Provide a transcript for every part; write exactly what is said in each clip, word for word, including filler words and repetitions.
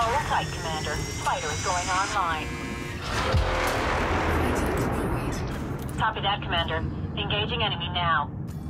Hold tight, Commander. Fighter is going online. Copy that, Commander. Engaging enemy now.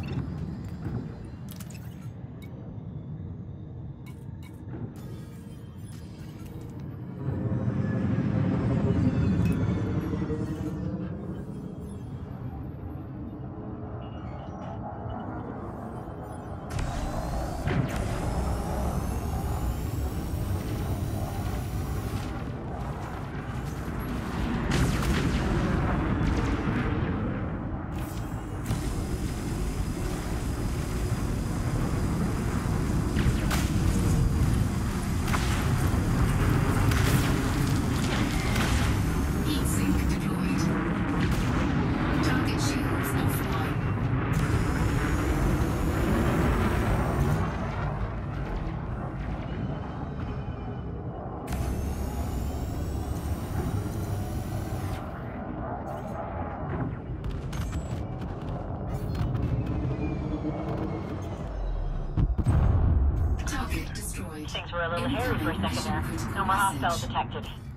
Heatsink deployed. Target shields offline. Target destroyed. Things were a little hairy for a second there. No more hostiles detected.